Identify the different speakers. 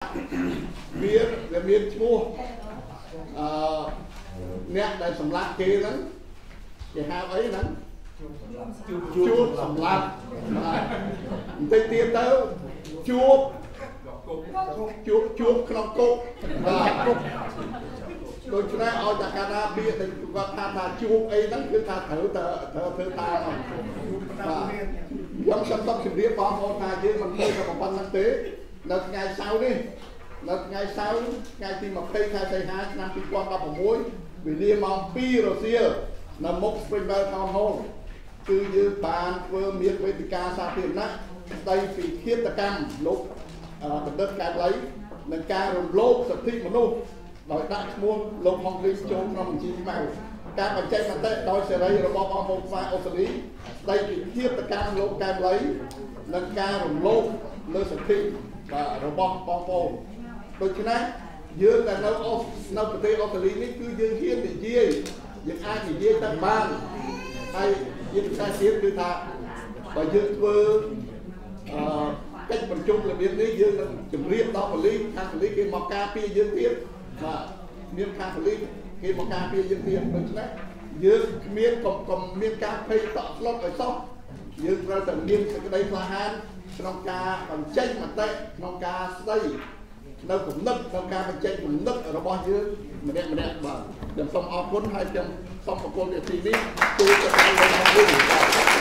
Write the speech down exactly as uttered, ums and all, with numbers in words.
Speaker 1: វាវាមានឈ្មោះអឺអ្នកដែលសម្លាប់គេហ្នឹងគេហៅអីហ្នឹងជួបសម្លាប់បន្តិចទៀតទៅជួបជួបជួបក្នុងគុកបាទដូច្នេះឲ្យតែកាលណាពាក្យដែលគាត់ថាថាជួបអីហ្នឹងគឺថាត្រូវតែត្រូវធ្វើតាមបាទខ្ញុំខ្ញុំសូមជម្រាបបងប្អូនថាយើងមិនធ្វើតែប៉ុណ្្នឹងទេនៅថ្ងៃសៅរ៍នេះនៅថ្ងៃសៅរ៍ថ្ងៃទីម្ភៃខែសីហាឆ្នាំពីរពាន់ដប់ប្រាំមួយវេលាម៉ោងពីររសៀលនៅមុខ Springwell Town Hall គឺយើងបានធ្វើមានវេទិកាសាធារណៈស្ដីពីឃាតកម្មលោកបណ្ឌិតកែបលីនិងការរំលោភសិទ្ធិមនុស្សដោយដាក់ឈ្មោះលោកហុងលីចូលក្នុងបញ្ជីស្មៅការបញ្ចេញមតិដោយសេរីរបស់បងប្អូនផ្សាយអូស្ត្រាលីស្ដីពីឃាតកម្មលោកកែបលីនិងការរំលោភលើសិទ្ធិរបស់បងប្អូនដូច្នេះយើងដែលនៅអូនៅប្រទេសអូស្ត្រាលីនេះគឺយើងហ៊ាននិយាយយើងអាចនិយាយទៅបានហើយយើងផ្សាយទៀតគឺថាបើយើងធ្វើអឺកិច្ចប្រជុំរបៀបនេះយើងនឹងជម្រាបដល់ប៉ូលីសខាងប៉ូលីសគេមកការពារយើងទៀតបាទមានខាងប៉ូលីសគេមកការពារយើងទៀតដូច្នេះយើងគ្មានកុំកុំមានការភ័យតក់ស្លុតឲ្យសោះយើងត្រូវតែមានសេចក្តីក្លាហានក្នុងការបញ្ចេញមតិក្នុងការស្ដីនៅគំនិតក្នុងការបញ្ចេញគំនិតរបស់យើងម្នាក់ម្នាក់បាទខ្ញុំសូមអរគុណហើយខ្ញុំសូមប្រគល់វិធីនេះទូទៅដល់លោកអ្នក